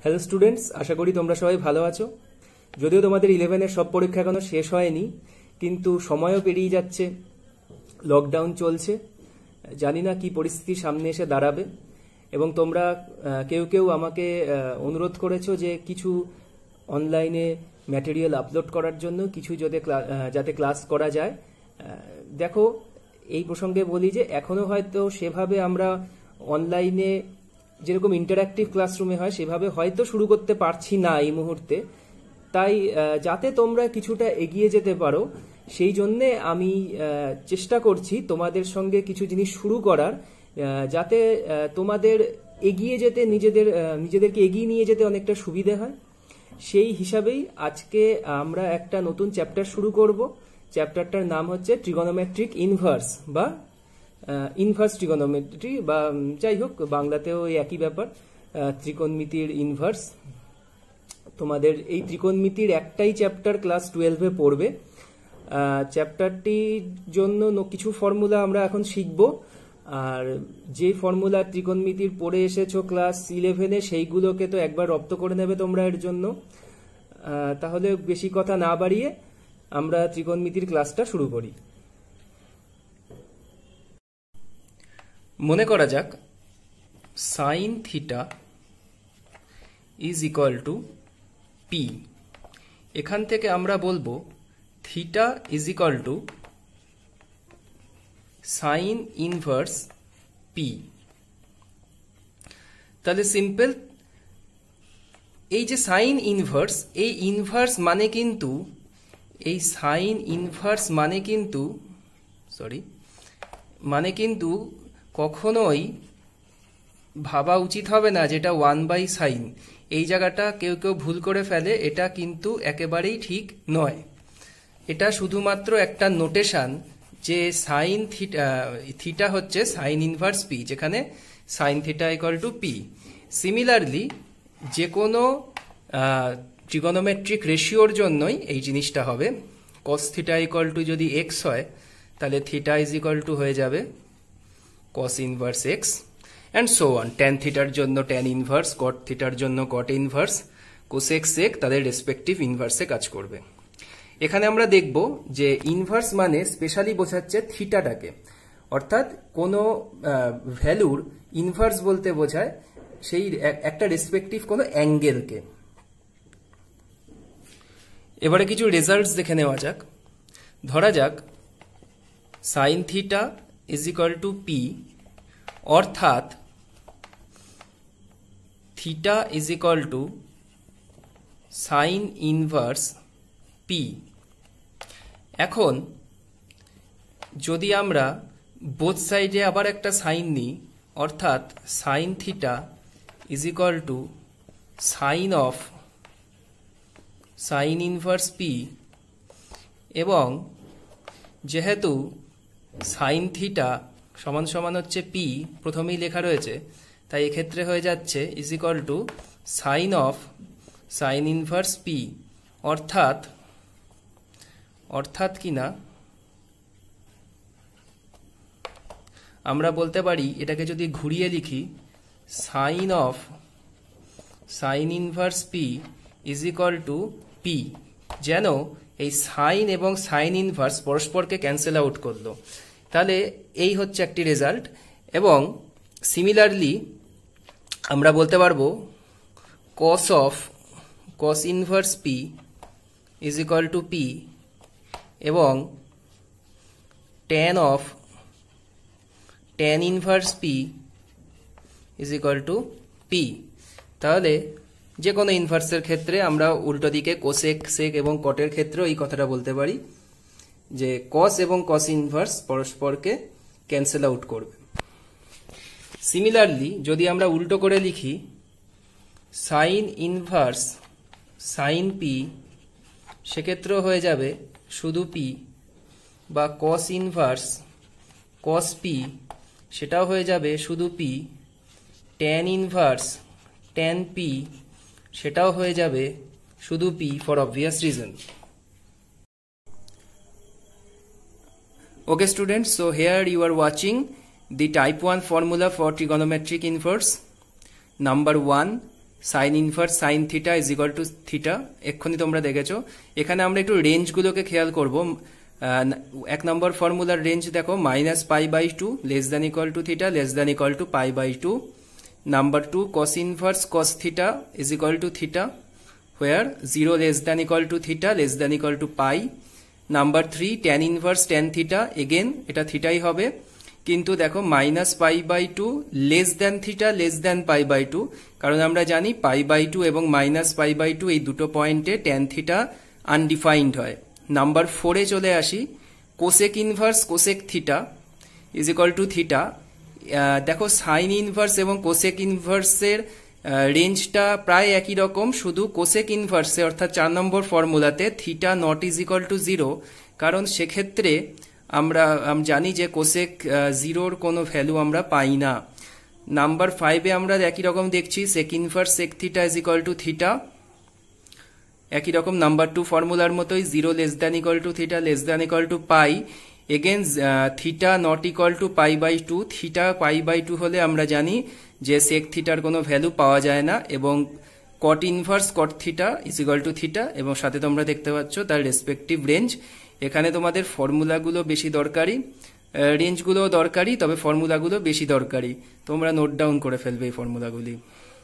Hello students, আশা করি তোমরা সবাই ভালো আছো। যদিও তোমাদের 11-এর সব পরীক্ষা এখনো শেষ হয়নি, কিন্তু সময়ও পেরিয়ে যাচ্ছে, লকডাউন চলছে, জানি না কি পরিস্থিতি সামনে এসে দাঁড়াবে। এবং তোমরা কেউ কেউ আমাকে অনুরোধ করেছো যে কিছু অনলাইনে ম্যাটেরিয়াল আপলোড করার জন্য, কিছু যাতে ক্লাস করা যায়। দেখো, এই প্রসঙ্গে বলি যে এখনো হয়তো সেভাবে আমরা অনলাইনে যেরকম ইন্টারঅ্যাক্টিভ ক্লাসরুমে হয় সেভাবে হয়তো শুরু করতে পারছি না এই মুহূর্তে। তাই যাতে তোমরা কিছুটা এগিয়ে যেতে পারো, সেই জন্যে আমি চেষ্টা করছি তোমাদের সঙ্গে কিছু জিনিস শুরু করার, যাতে তোমাদের এগিয়ে যেতে নিজেদেরকে এগিয়ে নিয়ে যেতে অনেকটা সুবিধে হয়। সেই হিসাবেই আজকে আমরা একটা নতুন চ্যাপ্টার শুরু করব। চ্যাপ্টারটার নাম হচ্ছে ট্রিগোনোমেট্রিক ইনভার্স বা ইনভার্স ট্রিগোনোমেট্রি, বা যাই হোক বাংলাতেও একই ব্যাপার, ত্রিকোণমিতির ইনভার্স। তোমাদের এই ত্রিকোণমিতির একটাই চ্যাপ্টার ক্লাস 12-এ পড়বে। চ্যাপ্টারটির জন্য কিছু ফর্মুলা আমরা এখন শিখব, আর যে ফর্মুলা ত্রিকোণমিতির পড়ে এসেছো ক্লাস 11-এ সেইগুলোকে তো একবার রপ্ত করে নেবে তোমরা এর জন্য। তাহলে বেশি কথা না বাড়িয়ে আমরা ত্রিকোণমিতির ক্লাসটা শুরু করি। মনে করা যাক sine theta is equal to P. এখান থেকে আমরা বলবো theta is equal to sine inverse P. তাহলে সিম্পল, এই যে সাইন ইনভার্স, এই ইনভার্স মানে কিন্তু এই সাইন ইনভার্স মানে কিন্তু কখনোই ভাবা উচিত হবে না যেটা 1/sin। এই জায়গাটা কেউ কেউ ভুল করে ফেলে, এটা কিন্তু একেবারেই ঠিক নয়। এটা শুধুমাত্র একটা নোটেশন যে সাইন থিটা হচ্ছে সাইন ইনভার্স পি, যেখানে sine theta equal to P. Similarly যে কোনো ট্রিগোনোমেট্রিক রেশিওর জন্যই এই জিনিসটা হবে। কস থিটা ইকুয়াল টু যদি এক্স হয়, তাহলে থিটা ইজ ইকুয়াল টু হয়ে যাবে cos inverse x, and so on. Tan থিটার জন্য ট্যান ইনভার্স, কট থিটার জন্য কট ইনভার্স, কোসেক সেক তাদের রেসপেক্টিভ ইনভার্সে কাজ করবে। এখানে আমরা দেখব যে ইনভার্স মানে স্পেশালি বোঝাচ্ছে থিটাটাকে, অর্থাৎ কোনো ভ্যালুর ইনভার্স বলতে বোঝায় সেই একটা রেসপেক্টিভ কোনো অ্যাঙ্গেলকে। এবারে কিছু রেজাল্টস দেখে নেওয়া যাক। ধরা যাক sine theta is equal to P, অর্থাৎ theta is equal to sine inverse P. এখন যদি আমরা বোথ সাইডে আবার একটা সাইন নিই, অর্থাৎ sine theta is equal to sine of sine inverse P, এবং যেহেতু সাইন থিটা সমান সমান হচ্ছে পি, প্রথমেই লেখা রয়েছে, তাই এক্ষেত্রে হয়ে যাচ্ছে is equal to sine of sine inverse P. অর্থাৎ কিনা আমরা বলতে পারি, এটাকে যদি ঘুরিয়ে লিখি, sine of sine inverse P is equal to P, যেন এই সাইন এবং সাইন ইনভার্স পরস্পরকে ক্যান্সেল আউট করলো। তাহলে এই হচ্ছে একটি রেজাল্ট। এবং সিমিলারলি আমরা বলতে পারবো cos inverse P is equal to P, এবং tan inverse P is equal to P. তাহলে যে কোনো ইনভার্সের ক্ষেত্রে আমরা উল্টো দিকে কোসেক সেক এবং কটের ক্ষেত্রেও এই কথাটা বলতে পারি যে কস এবং কস ইনভার্স পরস্পরকে ক্যান্সেল আউট করবে। সিমিলারলি যদি আমরা উল্টো করে লিখি সাইন ইনভার্স সাইন পি, সেক্ষেত্রেও হয়ে যাবে শুধু পি, বা কস ইনভার্স কস পি, সেটাও হয়ে যাবে শুধু P. Tan inverse tan P, সেটাও হয়ে যাবে শুধু P, for obvious reason. Okay students, so here you are watching the type 1 formula for trigonometric inverse. Number 1, sine inverse sine theta is equal to theta, এক্ষুনি তোমরা দেখেছো। এখানে আমরা একটু রেঞ্জগুলোকে খেয়াল করব। 1 নম্বর ফর্মুলার রেঞ্জ দেখো, -π/2 less than equal to theta less than equal to π/2। Number 2 cos inverse cos theta is equal to theta, where 0 less than equal to theta less than equal to pi. নাম্বার 3 tan inverse tan theta, again এটা থিটাই হবে, কিন্তু দেখো -π/2 less than theta less than π/2, কারণ আমরা জানি π/2 এবং -π/2 এই দুটো পয়েন্টে tan থিটা আনডিফাইন্ড হয়। নাম্বার 4 এ চলে আসি, cosec inverse cosec theta is equal to theta. দেখো সাইন ইনভার্স এবং কোসেক ইনভার্সের রেঞ্জটা প্রায় একই রকম, শুধু কোসেক ইনভার্সে অর্থাৎ 4 নম্বর ফর্মুলাতে theta not is equal to 0, কারণ সেক্ষেত্রে আমরা জানি যে কোসেক 0-র কোনো ভ্যালু আমরা পাই না। নাম্বার 5 এ আমরা একই রকম দেখছি, sec inverse sec theta is equal to theta, একই রকম নাম্বার 2 ফর্মুলার মতোই 0 less than equal to theta less than equal to pi. Again theta not equal to π/2, theta π/2 হলে আমরা জানি যে সেক থিটার কোনো ভ্যালু পাওয়া যায় না, এবং cot inverse cot theta is equal to theta, এবং সাথে তোমরা দেখতে পাচ্ছ তার রেসপেক্টিভ রেঞ্জ। এখানে তোমাদের ফর্মুলাগুলো বেশি দরকারি, রেঞ্জগুলো দরকারি, তবে ফর্মুলাগুলো বেশি দরকারি, তোমরা নোট ডাউন করে ফেলবে এই ফর্মুলাগুলি।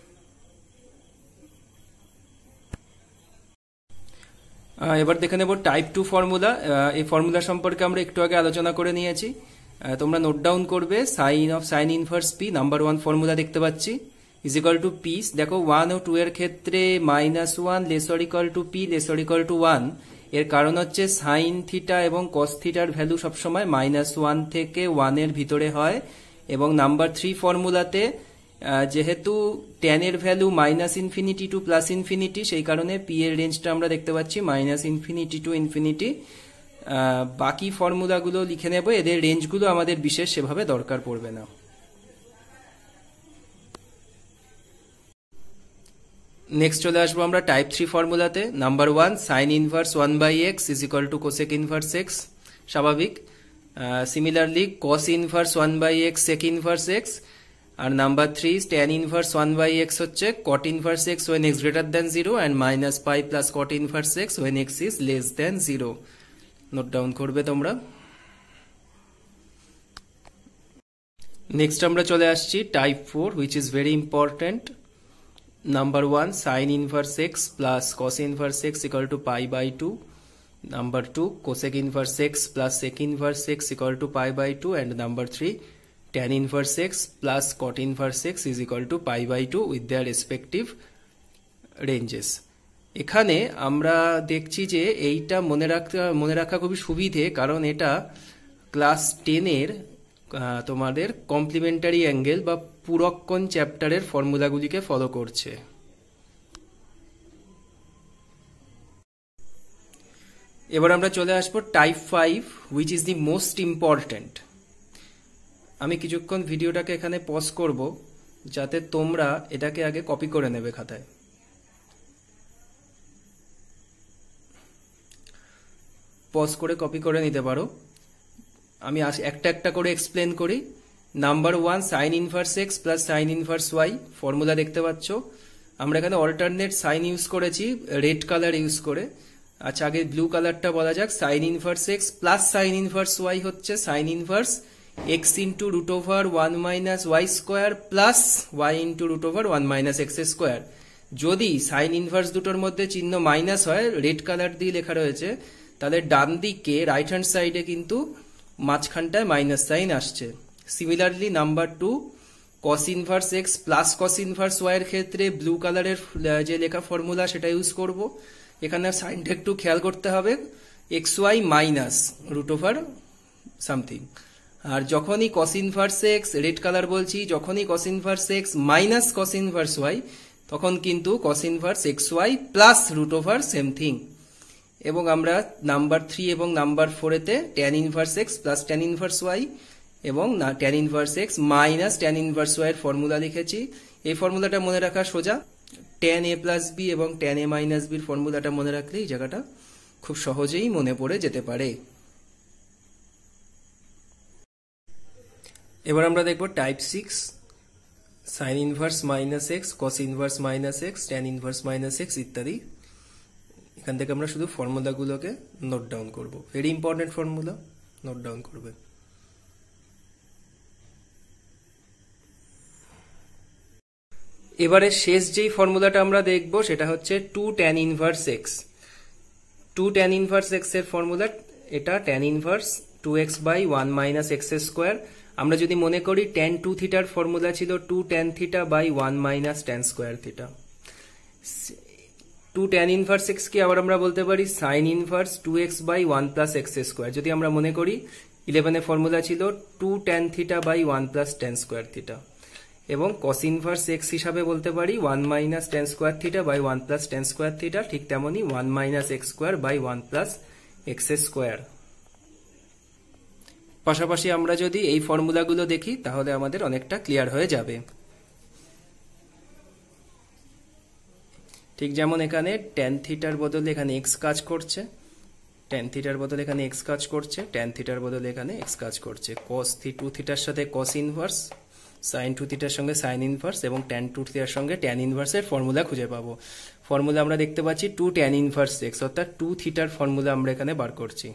এবার দেখে নেব টাইপ 2 ফর্মুলা। এই ফর্মুলা সম্পর্কে আমরা একটু আগে আলোচনা করে নিয়েছি, তোমরা নোট ডাউন করবে। Sine of sine inverse P, number 1 formula দেখতে পাচ্ছি, ইজ ইকুয়াল টু পি। দেখো 1 ও 2 এর ক্ষেত্রে -1 less or equal to P less or equal to 1, এর কারণ হচ্ছে সাইন থিটা এবং কস থিটার ভ্যালু সবসময় -1 থেকে 1 এর ভিতরে হয়, এবং নাম্বার 3 ফর্মুলাতে যেহেতু tan এর ভ্যালু -ইনফিনিটি টু +ইনফিনিটি, সেই কারণে পি এর রেঞ্জটা আমরা দেখতে পাচ্ছি -ইনফিনিটি টু ইনফিনিটি। বাকি ফর্মুলাগুলো লিখে নেব, এদের রেঞ্জগুলো আমাদের বিশেষ সেভাবে দরকার পড়বে না। নেক্সট চলে আসবো আমরা টাইপ 3 ফর্মুলাতে। Number 1 sine inverse 1/x is equal to cosec inverse x, স্বাভাবিক। Similarly cos inverse 1/x sec inverse x, আর নাম্বার 3 tan ইনভার্স 1/x হচ্ছে cot inverse x when x greater than 0 and -π plus cot inverse x when x is less than 0। Note down করবে তোমরা। Next আমরা চলে আসছি type 4, which is very important. Number 1 sin inverse x plus cos inverse x equal to π/2. Number 2 cosec inverse x plus sec inverse x equal to π/2, and number 3 tan inverse x plus cot inverse x is equal to π/2 with their respective ranges. এখানে আমরা দেখছি যে এইটা মনে রাখা খুবই সুবিধে, কারণ এটা ক্লাস 10 এর তোমাদের কমপ্লিমেন্টারি অ্যাঙ্গেল বা পূরককোণ চ্যাপ্টারের ফর্মুলাগুলিকে ফলো করছে। এবার আমরা চলে আসবো type 5, which is the most important. আমি কিছুক্ষণ ভিডিওটাকে এখানে পজ করব, যাতে তোমরা এটাকে আগে কপি করে নেবে খাতায়। পজ করে কপি করে নিতে পারো। আমি একটা একটা করে এক্সপ্লেন করি। Number 1 sine inverse x plus sine inverse y, formula দেখতে পাচ্ছ। আমরা এখানে অল্টারনেট সাইন ইউজ করেছি রেড কালার ইউজ করে। আচ্ছা, আগে ব্লু কালারটা বলা যাক। Sine inverse x plus sine inverse y হচ্ছে sine inverse x into root over 1 minus y square plus y into root over 1 minus x square. যদি sine inverse দুটোর মধ্যে চিহ্ন মাইনাস হয়, রেড কালার দিয়ে লেখা রয়েছে, তাহলে ডান দিকে রাইট হ্যান্ড সাইডে কিন্তু মাঝখানটায় মাইনাস সাইন আসছে। Similarly number 2 cos inverse x plus cos inverse y এর ক্ষেত্রে ব্লু কালারের যে লেখা ফর্মুলা সেটা ইউজ করব। এখানে সাইনটা একটু খেয়াল করতে হবে, x y minus root over something. আর যখনই cos inverse x, red colour বলছি, যখনই cos inverse x minus cos inverse y, তখন কিন্তু cos inverse x y plus root over same thing. এবং আমরা নাম্বার 3 এবং নাম্বার 4 এতে tan inverse x plus tan inverse y এবং tan inverse x minus tan inverse y এর formula লিখেছি। এই ফর্মুলাটা মনে রাখা সোজা। ট্যান এ প্লাস বি এবং ট্যান এ মাইনাস বির ফর্মুলাটা মনে রাখলে এই জায়গাটা খুব সহজেই মনে পড়ে যেতে পারে। এবার আমরা দেখব type 6 sine inverse minus x, cos inverse minus x, tan inverse minus x ইত্যাদি। এখান থেকে আমরা শুধু ফর্মুলাগুলোকে নোট ডাউন করব। Very important formula, note down করবে। এবারে শেষ যেই ফর্মুলাটা আমরা দেখব সেটা হচ্ছে 2 tan inverse x. 2 tan inverse x এর ফর্মুলা এটা, tan inverse 2x by 1 minus x square. আমরা যদি মনে করি tan 2 থিটার ফর্মুলা ছিল 2 tan theta by 1 minus tan square theta. 2 tan inverse x কি আবার আমরা বলতে পারি sine inverse 2x by 1 plus x square. যদি আমরা মনে করি 11 এর ফর্মুলা ছিল 2 tan theta by 1 plus tan square theta. এবং cos ইনভার্স x হিসাবে বলতে পারি 1 minus tan square theta by 1 plus tan square theta. ঠিক তেমনি 1 minus x square by 1 plus x square. পাশাপাশি আমরা যদি এই ফর্মুলাগুলো দেখি তাহলে আমাদের অনেকটা ক্লিয়ার হয়ে যাবে। ঠিক যেমন এখানে tan থিটার বদলে এখানে x কাজ করছে, tan থিটার বদলে এখানে x কাজ করছে, tan থিটার বদলে এখানে x কাজ করছে। cos 2 থিটার সাথে cos ইনভার্স, sin 2 থিটার সঙ্গে sin ইনভার্স এবং tan 2 থিটার সঙ্গে tan ইনভার্স এর ফর্মুলা খুঁজে পাবো। ফর্মুলা আমরা দেখতে পাচ্ছি 2 tan ইনভার্স x, অর্থাৎ 2 থিটার ফর্মুলা আমরা এখানে বার করছি।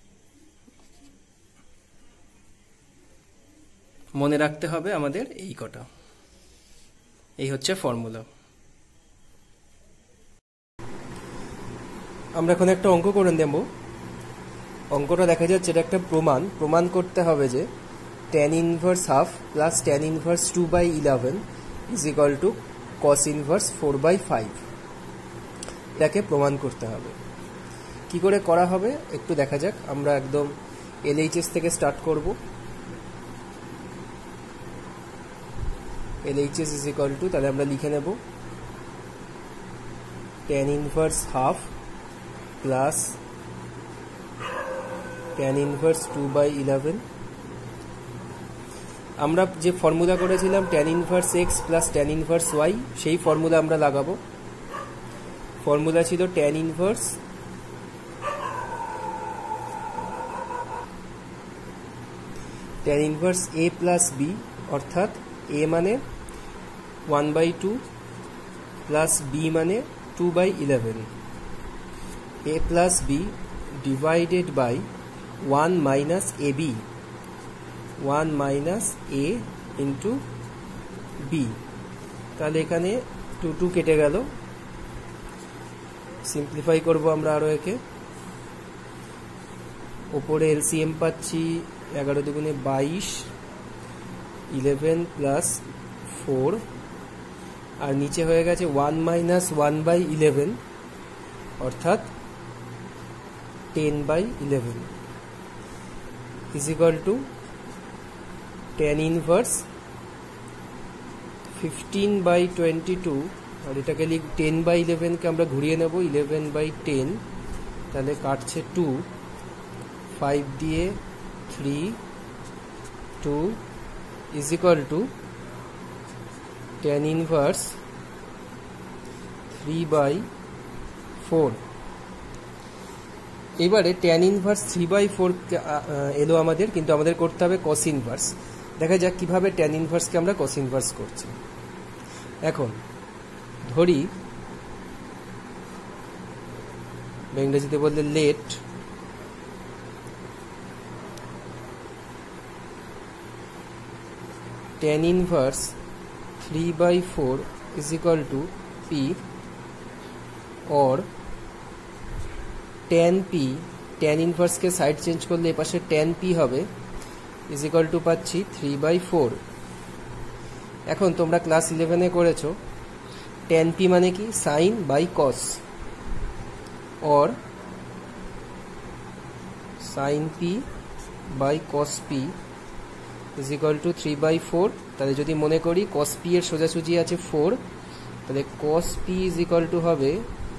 মনে রাখতে হবে আমাদের এই কটা, এই হচ্ছে ফর্মুলা। আমরা এখন একটা অঙ্ক করে নেব। অঙ্কটা দেখা যাচ্ছে এটা একটা প্রমাণ করতে হবে যে tan inverse half plus tan inverse 2/11 is equal to cos inverse 4/5। এটাকে প্রমাণ করতে হবে। কি করে করা হবে একটু দেখা যাক। আমরা একদম LHS থেকে স্টার্ট করব। LHS ইজ ইকুয়াল টু, তাহলে আমরা লিখে নেব tan inverse half plus tan inverse 2/11। আমরা যে ফর্মুলা করেছিলাম tan inverse x plus tan inverse y, সেই ফর্মুলা আমরা লাগাবো। ফর্মুলা ছিল tan inverse a plus b, অর্থাৎ a মানে 1/2 প্লাস b মানে 2/11। a plus b divided by 1 minus ab, 1 minus a into b। তাহলে এখানে 2 2 কেটে গেল। সিম্পলিফাই করব আমরা আরো একে। উপরে এলসিএম পাচ্ছি 11 দুগুণে 22, 11 প্লাস 4, আর নিচে হয়ে গেছে 1 মাইনাস 1/11 অর্থাৎ 10/11 is equal to tan inverse 15/22, আর এটাকে লিখ 10/11 কে আমরা ঘুরিয়ে নেব 11/10, তাহলে কাটছে 2, 5 দিয়ে 3, 2 is equal to tan inverse 3/4। এবারে tan ইনভার্স 3/4 এলো আমাদের, কিন্তু আমাদের করতে হবে cos ইনভার্স। দেখা যাক কিভাবে tan ইনভার্সকে আমরা cos ইনভার্স করছি। এখন ধরি, ইংরেজিতে বললে let tan inverse 3/4 is equal to p, और tan p, tan ইনভার্স কে সাইড চেঞ্জ করলে এপাশে tan p হবে, is equal to পাচ্ছি 3/4। এখন তোমরা ক্লাস 11 করেছো tan p মানে কি sin বাই cos, और sin p by cos p is equal to 3/4। তাহলে যদি মনে করি cos p এর সোজাসুজি আছে 4, তাহলে cos p is equal to হবে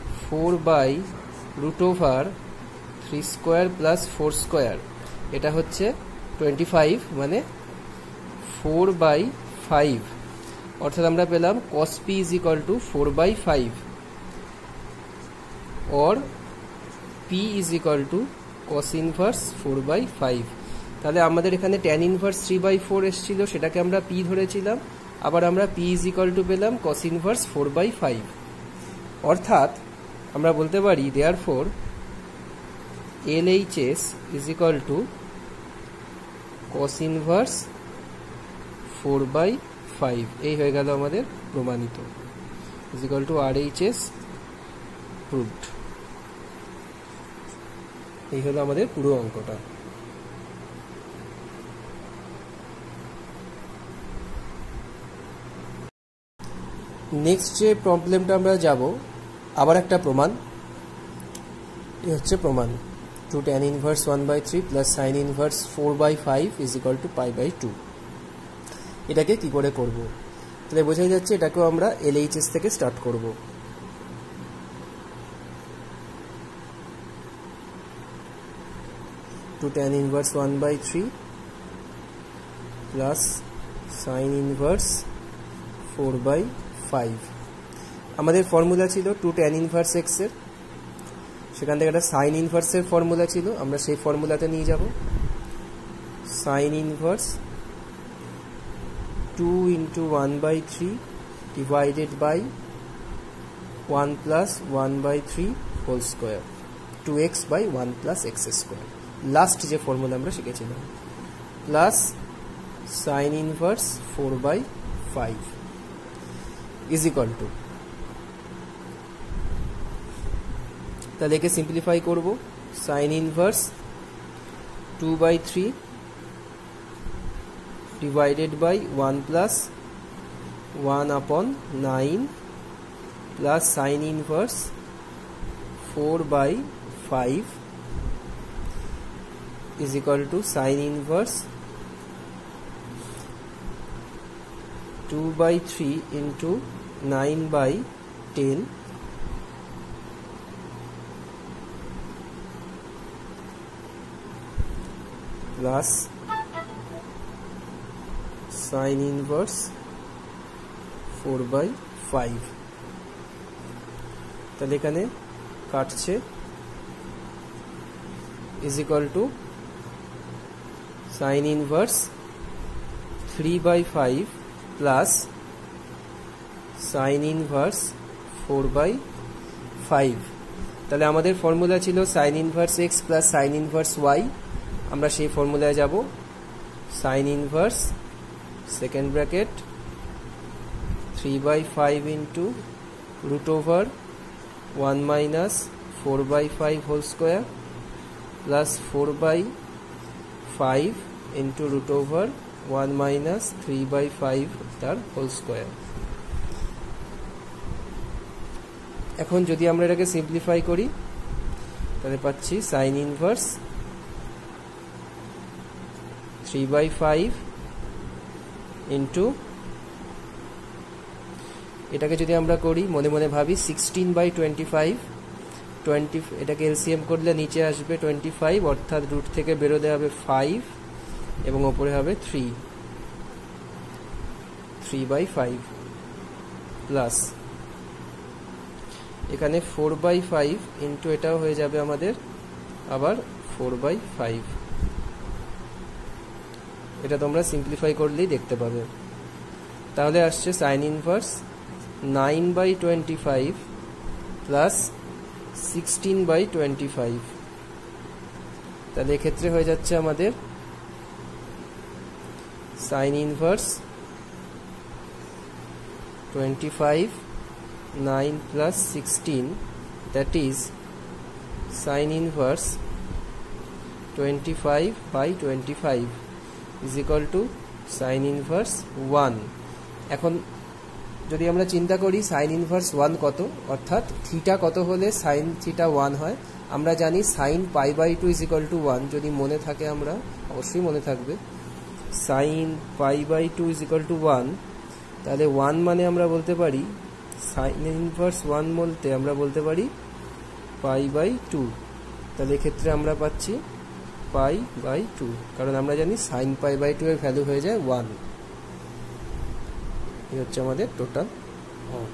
4/√3² প্লাস 4²। এটা হচ্ছে 25, মানে 4/5, অর্থাৎ আমরা পেলাম cos p is equal to 4/5, और p is equal to cos inverse 4/5। তাহলে আমাদের এখানে tan ইনভার্স 3/4 এসেছিল, সেটাকে আমরা p ধরেছিলাম, আবার আমরা p ইজ ইকুয়াল টু পেলাম cos ইনভার্স 4/5, অর্থাৎ আমরা বলতে পারি therefore LHS is equal to cos inverse 4/5, এই হয়ে গেল আমাদের প্রমাণিত, is equal to RHS proved. এই হলো আমাদের পুরো অঙ্কটা। নেক্সট যে প্রবলেমটা আমরা যাব, আবার একটা প্রমাণ, এই হচ্ছে প্রমাণ 2 tan inverse 1/3 plus sine inverse 4/5 is equal to π/2। এটাকে কি করে করব? তাহলে বোঝাই যাচ্ছে এটাকেও আমরা LHS থেকে স্টার্ট করব। Two tan inverse 1/3 plus sine inverse 4/5। আমাদের ফর্মুলা ছিল 2 tan ইনভার্স x এর, সেখান থেকে একটা সাইন ইনভার্সের ফর্মুলা ছিল, আমরা সেই ফর্মুলাতে নিয়ে যাব। Sine inverse 2 into 1/3 divided by 1 plus 1/3 whole square, 2x by 1 plus x square, last যে ফর্মুলা আমরা শিখেছিলাম, plus sine inverse 4/5 is equal to, তাহলে একে সিম্পলিফাই করব। Sine inverse 2/3 divided by 1 plus 1/9 plus sine inverse 4/5 is equal to sin inverse 2/3 into 9/10 plus sin inverse 4/5। তাহলে এখানে কাটছে, is equal to sin inverse 3/5 plus sin inverse 4/5। তাহলে আমাদের formula ছিল sin inverse x plus sin inverse y, আমরা সেই ফর্মুলায় যাব। sin inverse second bracket 3/5 into root over 1 minus 4/5 whole square plus 4/5 into root over 1 minus 3/5 তার whole square. এখন যদি আমরা এটাকে সিম্পলিফাই করি তাহলে পাচ্ছি সাইন ইনভার্স 3/5 ইন্টু, এটাকে যদি আমরা করি মনে মনে ভাবি 16/25, 20, এটাকে এলসিএম করলে নিচে আসবে 25, অর্থাৎ রুট থেকে বেরোতে হবে 5 এবং ওপরে হবে 3/5 প্লাস এখানে 4/5 ইন্টু এটাও হয়ে যাবে আমাদের আবার 4/5। এটা তোমরা সিম্পলিফাই করলেই দেখতে পাবে। তাহলে আসছে সাইন ইনভার্স 9/25 প্লাস 16/25। তাহলে এক্ষেত্রে হয়ে যাচ্ছে আমাদের sine inverse 25 9 plus 16, that is sin inverse 25/25 is equal to sin inverse 1। এখন যদি আমরা চিন্তা করি sin inverse 1 কত, অর্থাৎ থিটা কত হলে sin থিটা 1 হয়, আমরা জানি sin π/2 is equal to 1, যদি মনে থাকে আমরা অবশ্যই মনে থাকবে sin π/2 is equal to 1, তাহলে 1 মানে আমরা বলতে পারি সাইন ইনভার্স 1 বলতে আমরা বলতে পারি π/2। তাহলে এক্ষেত্রে আমরা পাচ্ছি π/2, কারণ আমরা জানি সাইন π/2 এর ভ্যালু হয়ে যায় 1। এই হচ্ছে আমাদের টোটাল অঙ্ক।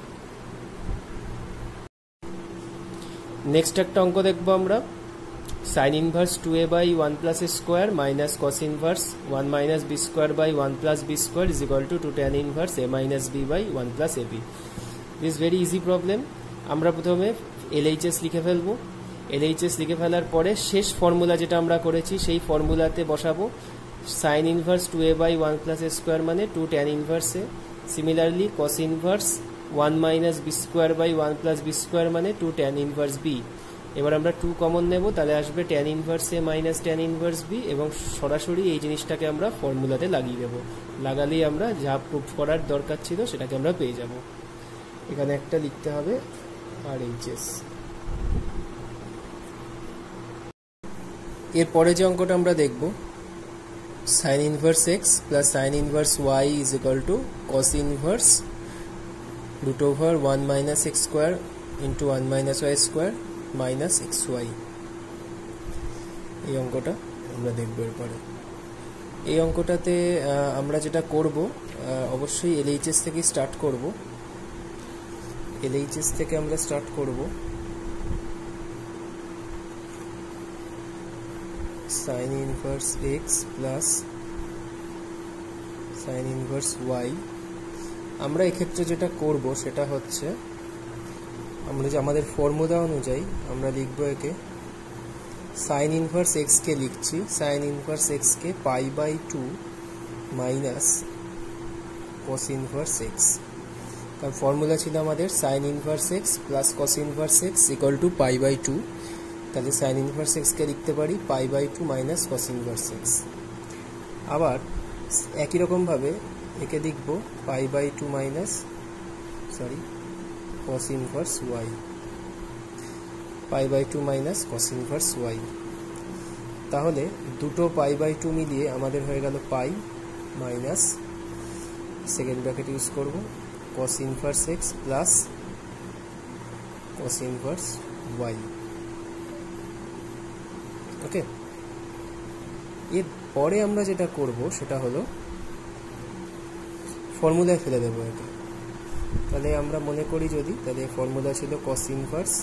নেক্সট একটা অঙ্ক দেখবো আমরা, sin inverse 2a by 1 plus a square minus cos inverse 1 minus b square by 1 plus b square is equal to 2 tan inverse a minus b by 1 plus ab. This is very easy problem. আমরা প্রথমে LHS লিখে ফেলবো। LHS লিখে ফেলার পরে শেষ formula যেটা আমরা করেছি সেই ফর্মুলাতে বসাবো sin inverse 2a by 1 plus a square মানে 2 tan inverse a. Similarly cos inverse 1 minus b square by 1 plus b square মানে 2 tan inverse b. এবার আমরা 2 কমন নেব, তাহলে আসবে tan inverse a minus tan inverse b এবং সরাসরি এই জিনিসটাকে আমরা ফর্মুলাতে লাগিয়ে দেব। লাগালেই আমরা যা প্রুফ করার দরকার ছিল সেটাকে আমরা পেয়ে যাব। এখানে একটা লিখতে হবে RHS। এরপরে যে অঙ্কটা আমরা দেখব sin inverse x plus sin inverse y is equal to cos inverse root over 1 minus x square into 1 minus y square minus xy। এই অঙ্কটা আমরা দেখব। এরপরে এই অঙ্কটাতে আমরা যেটা করব অবশ্যই LHS থেকে স্টার্ট করব। LHS থেকে আমরা স্টার্ট করব। sin inverse x plus sin inverse y। আমরা এক্ষেত্রে যেটা করব সেটা হচ্ছে আমরা যে আমাদের ফর্মুলা অনুযায়ী আমরা লিখব একে sin inverse x কে লিখছি sin inverse x কে pi by 2 minus cos inverse x। কারণ ফর্মুলা ছিল আমাদের sin inverse x plus cos inverse x equal to pi by 2, তাহলে sin inverse x কে লিখতে পারি pi by 2 minus cos inverse x। আবার একই রকম ভাবে একে লিখব pi by 2 minus cos inverse y, pi by 2 minus cos inverse y। তাহলে দুটো পাই বাই 2 মিলিয়ে আমাদের হয়ে গেল pi minus second bracket use করব cos inverse x plus cos inverse y। Okay, এর পরে আমরা যেটা করব সেটা হলো ফর্মুলায় ফেলে দেবো এটা। তাহলে আমরা মনে করি যদি, তাহলে ফর্মুলা ছিল cos inverse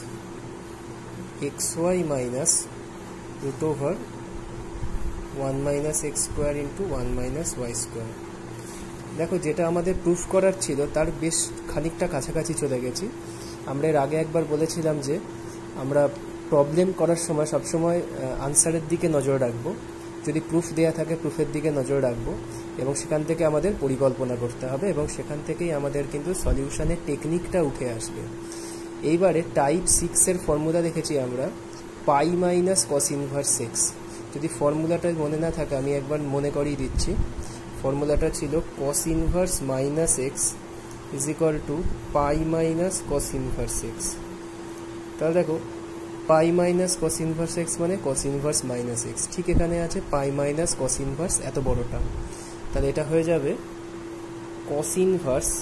xy minus root over 1 minus x square into 1 minus y square। দেখো যেটা আমাদের প্রুফ করার ছিল তার বেশ খানিকটা কাছাকাছি চলে গেছি। আমরা এর আগে একবার বলেছিলাম যে আমরা প্রবলেম করার সময় সবসময় আনসারের দিকে নজর রাখবো, যদি প্রুফ দেয়া থাকে প্রুফের দিকে নজর রাখবো এবং সেখান থেকে আমাদের পরিকল্পনা করতে হবে এবং সেখান থেকেই আমাদের কিন্তু সলিউশনের টেকনিকটা উঠে আসবে। এইবারে টাইপ 6 এর ফর্মুলা দেখেছি আমরা pi minus cos inverse x। যদি ফর্মুলাটা মনে না থাকে আমি একবার মনে করিয়ে দিচ্ছি। ফর্মুলাটা ছিল cos inverse minus x is equal to pi minus cos inverse x। তাহলে দেখো pi minus cos inverse x মানে cos inverse minus x, ঠিক এখানে আছে পাই মাইনাস cos inverse এত বড়টা, তাহলে এটা হয়ে যাবে cos inverse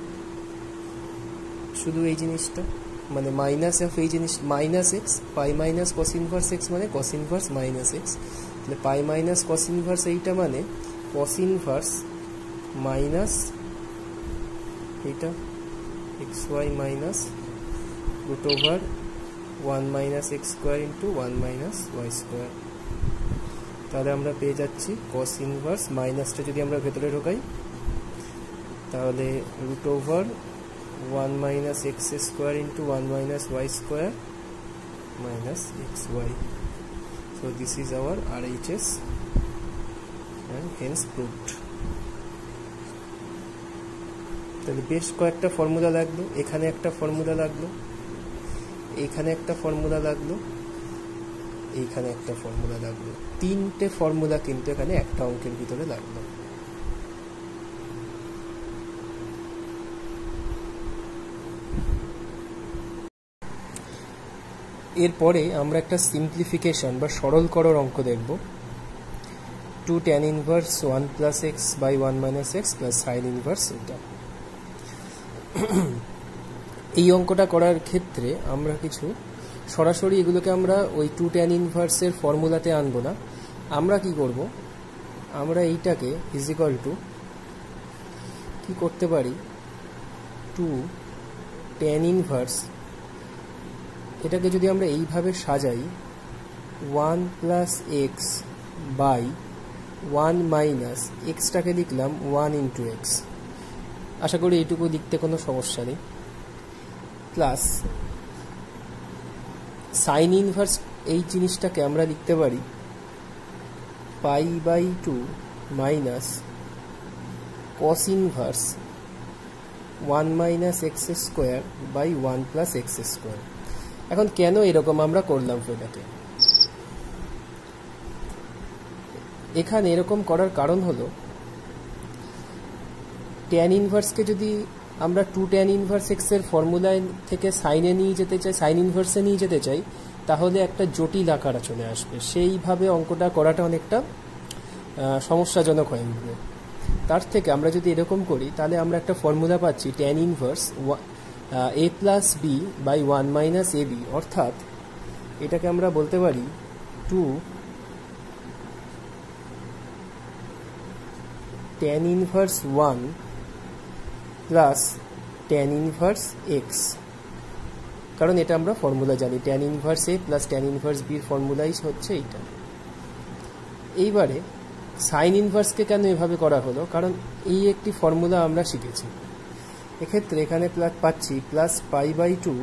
শুধু এই জিনিসটা মানে মাইনাস অফ এই জিনিস minus x, pi minus cos inverse x মানে cos inverse minus x। তাহলে পাই মাইনাস cos inverse এইটা মানে cos inverse মাইনাস এইটা xy minus root over 1 minus x square into 1 minus y square। তাহলে আমরা পেয়ে যাচ্ছি cos inverse মাইনাসটা যদি আমরা ভেতরে ঢোকাই তাহলে root over 1 minus x square into 1 minus y square minus xy। So this is our RHS and hence proved। তাহলে বেশ কয়েকটা ফর্মুলা লাগলো, এখানে একটা ফর্মুলা লাগলো, এখানে একটা ফর্মুলা লাগলো, এইখানে একটা ফর্মুলা লাগলো, তিনটে ফর্মুলা কিন্তু এখানে একটা অঙ্কের ভিতরে লাগলো। এরপরে আমরা একটা সিম্পলিফিকেশন বা সরলকরণ অঙ্ক দেখব 2 tan inverse 1 plus x by 1 minus x plus sin inverse এটা। এই অঙ্কটা করার ক্ষেত্রে আমরা কিছু সরাসরি এগুলোকে আমরা ওই 2 tan inverse এর ফর্মুলাতে আনবো না। আমরা কি করব, আমরা এইটাকে ইজ ইকুয়াল টু কি করতে পারি 2 tan inverse, এটাকে যদি আমরা এইভাবে সাজাই one plus x by one minus এক্সটাকে লিখলাম ওয়ান ইন্টু এক্স, আশা করি এইটুকু লিখতে কোনো সমস্যা নেই, প্লাস সাইন ইনভার্স এই জিনিসটাকে আমরা লিখতে পারি pi by two minus cos inverse one minus x square by one plus x square. এখন কেন এরকম আমরা করলাম এটাকে? এখানে এরকম করার কারণ হলো ট্যান ইনভার্সকে যদি আমরা টু ট্যান ইনভার্স এক্স এর ফর্মুলায় থেকে সাইনে নিয়ে যেতে চাই, সাইন ইনভার্সে নিয়ে যেতে চাই, তাহলে একটা জটিল আকার চলে আসবে, সেইভাবে অঙ্কটা করাটা অনেকটা সমস্যাজনক হয়ে উঠবে। তার থেকে আমরা যদি এরকম করি তাহলে আমরা একটা ফর্মুলা পাচ্ছি tan inverse a plus b by one minus a b, অর্থাৎ এটাকে আমরা বলতে পারি two tan inverse one plus tan inverse x, কারণ এটা আমরা ফর্মুলা জানি, tan inverse a plus tan inverse বির ফর্মুলাই হচ্ছে এইটা। এইবারে সাইন ইনভার্সকে কেন এভাবে করা হলো? কারণ এই একটি ফর্মুলা আমরা শিখেছি। এক্ষেত্রে এখানে পাচ্ছি plus pi by two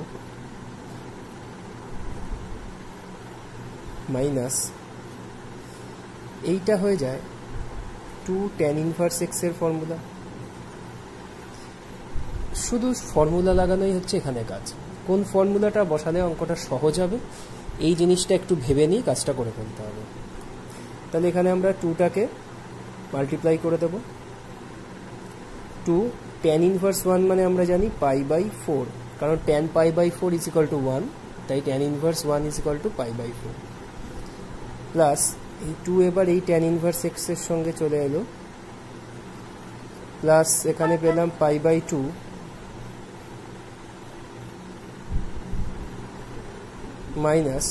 minus এইটা হয়ে যায় টু ট্যান ইনভার্স এক্স এর ফর্মুলা। শুধু ফর্মুলা লাগানোই হচ্ছে এখানে কাজ। কোন ফর্মুলাটা বসালে অঙ্কটা সহজ হবে এই জিনিসটা একটু ভেবে নিয়ে কাজটা করে ফেলতে হবে। তাহলে এখানে আমরা টুটাকে মাল্টিপ্লাই করে দেব, টু ট্যান ইনভার্স ওয়ান মানে আমরা জানি পাই বাই ফোর, কারণ tan pi by four is equal to one, তাই tan inverse one is equal to pi by four, plus এই টু এবার এই ট্যান ইনভার্স এক্স এর সঙ্গে চলে এলো, প্লাস এখানে পেলাম pi by two minus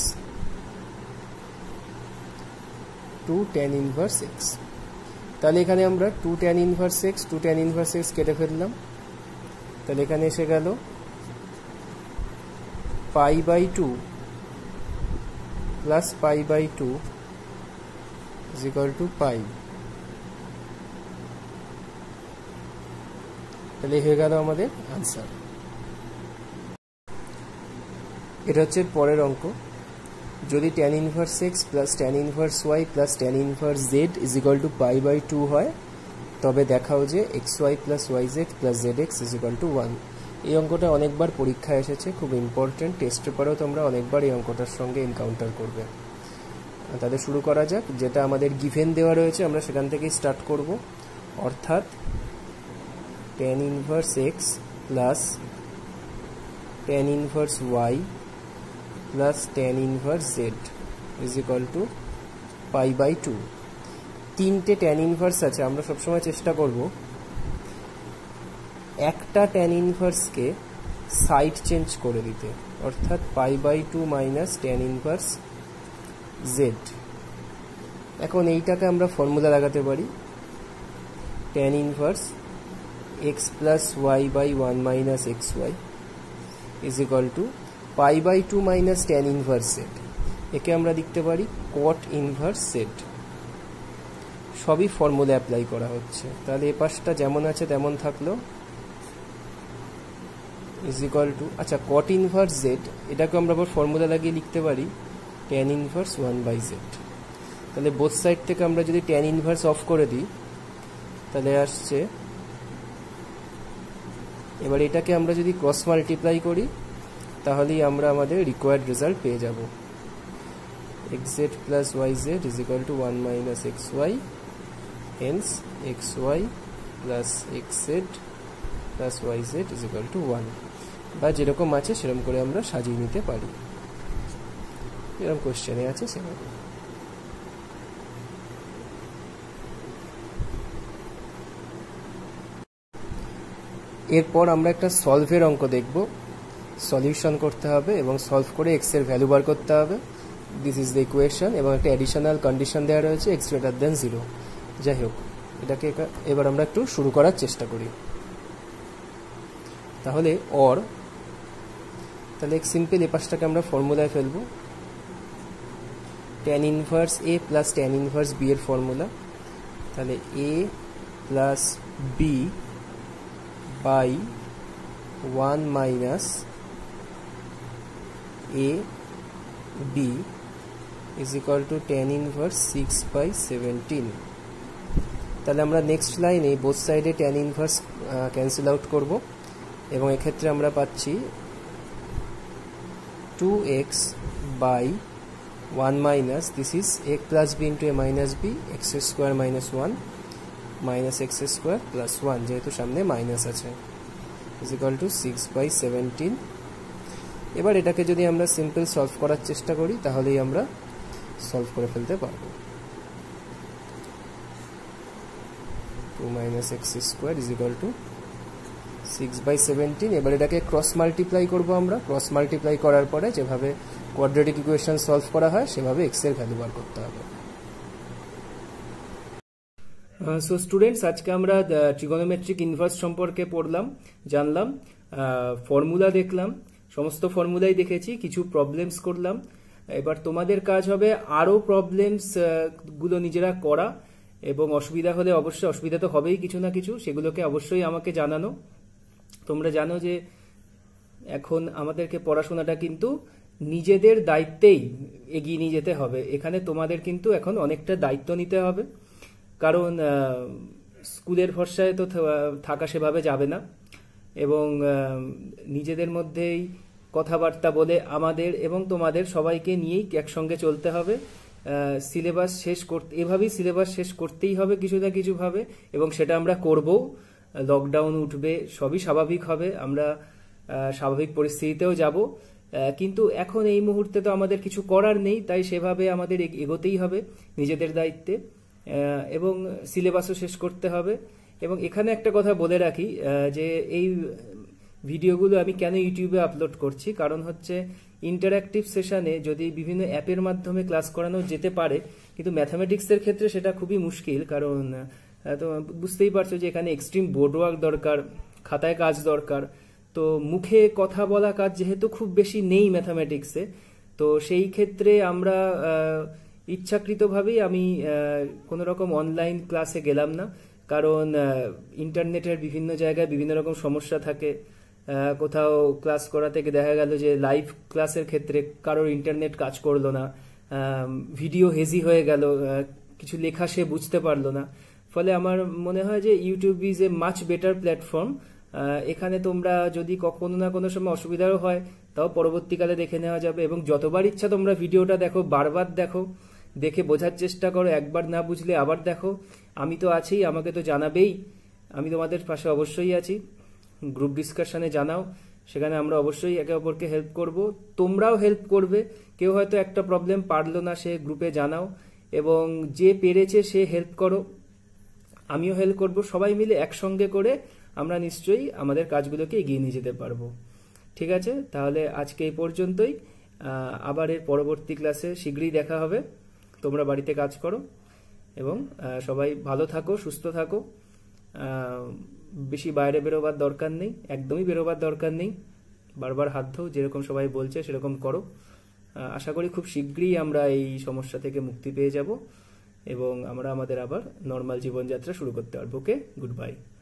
two tan inverse x. তাহলে এখানে আমরা টু ট্যান ইনভার্স এক্স কেটে ফেললাম, তাহলে এখানে এসে গেল pi by two plus pi by two is equal to pi. তাহলে হয়ে গেল আমাদের আনসার। এটা হচ্ছে পরের অঙ্ক। যদি tan inverse x plus tan inverse y plus tan inverse z is equal to pi by two হয়, তবে দেখাও যে x y plus y z plus z x is equal to one. এই অঙ্কটা অনেকবার পরীক্ষায় এসেছে, খুব ইম্পর্টেন্ট, টেস্ট পেপারেও তোমরা অনেকবার এই অঙ্কটার সঙ্গে এনকাউন্টার করবে। তাহলে শুরু করা যাক। যেটা আমাদের গিভেন দেওয়া রয়েছে আমরা সেখান থেকেই স্টার্ট করব, অর্থাৎ tan inverse x plus tan inverse y plus tan inverse z is equal to pi by two. তিনটে ট্যান ইনভার্স আছে, আমরা সবসময় চেষ্টা করব একটা ট্যান ইনভার্সকে সাইড চেঞ্জ করে দিতে, অর্থাৎ pi by two minus tan inverse z. এখন এইটাকে আমরা ফর্মুলা লাগাতে পারি tan inverse x plus y by one minus x y is equal to pi by two minus tan inverse z. একে আমরা লিখতে পারি কট ইনভার্স জেড। সবই ফর্মুলা অ্যাপ্লাই করা হচ্ছে, তাহলে এ পাশটা যেমন আছে তেমন থাকলো ইজ ইকুয়াল টু, আচ্ছা কট ইনভার্স জেড এটাকে আমরা আবার ফর্মুলা লাগিয়ে লিখতে পারি tan inverse one by z. তাহলে বোথ সাইড থেকে আমরা যদি ট্যান ইনভার্স অফ করে দিই তাহলে আসছে, এবার এটাকে আমরা যদি ক্রস মাল্টিপ্লাই করি তাহলেই আমরা আমাদের রিকোয়ার্ড রেজাল্ট পেয়ে যাব। X z plus y z is equal to one minus x y, hence x y plus x z plus y z is equal to one, বা যেরকম আছে সেরকম করে আমরা সাজিয়ে নিতে পারি, যেরকম কোশ্চেনে আছে সেরকম। এরপর আমরা একটা সলভের অঙ্ক দেখব। সলিউশন করতে হবে এবং সলভ করে এক্স এর ভ্যালু বার করতে হবে। দিস ইজ দ্য ইকুয়েশন, এবং একটা অ্যাডিশনাল কন্ডিশন দেওয়া রয়েছে এক্স গ্রেটার দেন জিরো। যাই হোক, এটাকে এবার আমরা একটু শুরু করার চেষ্টা করি। তাহলে অর, তাহলে সিম্পল এ পাশটাকে আমরা ফর্মুলায় ফেলবো tan inverse a plus tan inverse b এর ফর্মুলা, তাহলে a প্লাস b বাই 1 minus a b is equal to tan inverse 6 by 17। তাহলে আমরা নেক্সট লাইনে বোথ সাইডে tan ইনভার্স ক্যান্সেল আউট করব এবং এক্ষেত্রে আমরা পাচ্ছি 2x by 1 minus, this is a plus b into a minus b, x square minus 1 minus x square plus 1 যেহেতু সামনে মাইনাস আছে, is equal to 6 by 17। এবার এটাকে যদি আমরা সিম্পল সলভ করার চেষ্টা করি তাহলেই আমরা সলভ করে ফেলতে পারবো। 2 minus x square is equal to 6 by 17। এবার এটাকে ক্রস মাল্টিপ্লাই করব আমরা। ক্রস মাল্টিপ্লাই করার পরে যেভাবে কোয়াড্রেটিক ইকুয়েশন সলভ করা হয় সেভাবে x এর ভ্যালু বার করতে হবে। সো স্টুডেন্টস, আজকে আমরা ট্রিগোনোমেট্রিক ইনভার্স সম্পর্কে পড়লাম, জানলাম, ফর্মুলা দেখলাম, সমস্ত ফর্মুলাই দেখেছি, কিছু প্রবলেমস করলাম। এবার তোমাদের কাজ হবে আরো প্রবলেমস গুলো নিজেরা করা, এবং অসুবিধা হলে অবশ্যই, অসুবিধা তো হবেই কিছু না কিছু, সেগুলোকে অবশ্যই আমাকে জানানো। তোমরা জানো যে এখন আমাদেরকে পড়াশোনাটা কিন্তু নিজেদের দায়িত্বেই এগিয়ে নিয়ে যেতে হবে। এখানে তোমাদের কিন্তু এখন অনেকটা দায়িত্ব নিতে হবে, কারণ স্কুলের ভরসায় তো থাকা সেভাবে যাবে না, এবং নিজেদের মধ্যেই কথাবার্তা বলে আমাদের এবং তোমাদের সবাইকে নিয়েই একসঙ্গে চলতে হবে। সিলেবাস শেষ করতে, এভাবেই সিলেবাস শেষ করতেই হবে কিছু না কিছু ভাবে, এবং সেটা আমরা করবো। লকডাউন উঠবে, সবই স্বাভাবিক হবে, আমরা স্বাভাবিক পরিস্থিতিতেও যাব, কিন্তু এখন এই মুহূর্তে তো আমাদের কিছু করার নেই, তাই সেভাবে আমাদের এগোতেই হবে নিজেদের দায়িত্বে, এবং সিলেবাসও শেষ করতে হবে। এবং এখানে একটা কথা বলে রাখি যে এই ভিডিওগুলো আমি কেন ইউটিউবে আপলোড করছি, কারণ হচ্ছে ইন্টারঅ্যাক্টিভ সেশনে যদি বিভিন্ন অ্যাপের মাধ্যমে ক্লাস করানো যেতে পারে, কিন্তু ম্যাথামেটিক্সের ক্ষেত্রে সেটা খুবই মুশকিল, কারণ তো বুঝতেই পারছো যে এখানে এক্সট্রিম বোর্ড ওয়ার্ক দরকার, খাতায় কাজ দরকার। তো মুখে কথা বলা কাজ যেহেতু খুব বেশি নেই ম্যাথামেটিক্সে, তো সেই ক্ষেত্রে আমরা ইচ্ছাকৃতভাবেই আমি কোনো রকম অনলাইন ক্লাসে গেলাম না, কারণ ইন্টারনেটের বিভিন্ন জায়গায় বিভিন্ন রকম সমস্যা থাকে। কোথাও ক্লাস করা থেকে দেখা গেল যে লাইভ ক্লাসের ক্ষেত্রে কারোর ইন্টারনেট কাজ করলো না, ভিডিও হেজি হয়ে গেল, কিছু লেখা সে বুঝতে পারলো না। ফলে আমার মনে হয় যে YouTube is a much better platform. এখানে তোমরা যদি কোনো না কোনো সময় অসুবিধাও হয় তাও পরবর্তীকালে দেখে নেওয়া যাবে, এবং যতবার ইচ্ছা তোমরা ভিডিওটা দেখো, বারবার দেখো, দেখে বোঝার চেষ্টা করো, একবার না বুঝলে আবার দেখো। আমি তো আছি, আমাকে তো জানাবেই, আমি তোমাদের পাশে অবশ্যই আছি। গ্রুপ ডিসকাশনে জানাও, সেখানে আমরা অবশ্যই একে অপরকে হেল্প করব, তোমরাও হেল্প করবে। কেউ হয়তো একটা প্রবলেম পারলো না, সে গ্রুপে জানাও, এবং যে পেরেছে সে হেল্প করো, আমিও হেল্প করব। সবাই মিলে একসঙ্গে করে আমরা নিশ্চয়ই আমাদের কাজগুলোকে এগিয়ে নিয়ে যেতে পারবো। ঠিক আছে, তাহলে আজকে এই পর্যন্তই। আবার এর পরবর্তী ক্লাসে শীঘ্রই দেখা হবে। তোমরা বাড়িতে কাজ করো এবং সবাই ভালো থাকো, সুস্থ থাকো। বেশি বাইরে বেরোবার দরকার নেই, একদমই বেরোবার দরকার নেই। বারবার হাত ধো, যেরকম সবাই বলছে সেরকম করো। আশা করি খুব শীঘ্রই আমরা এই সমস্যা থেকে মুক্তি পেয়ে যাব এবং আমরা আমাদের আবার নর্মাল জীবনযাত্রা শুরু করতে পারবো। Okay, good bye.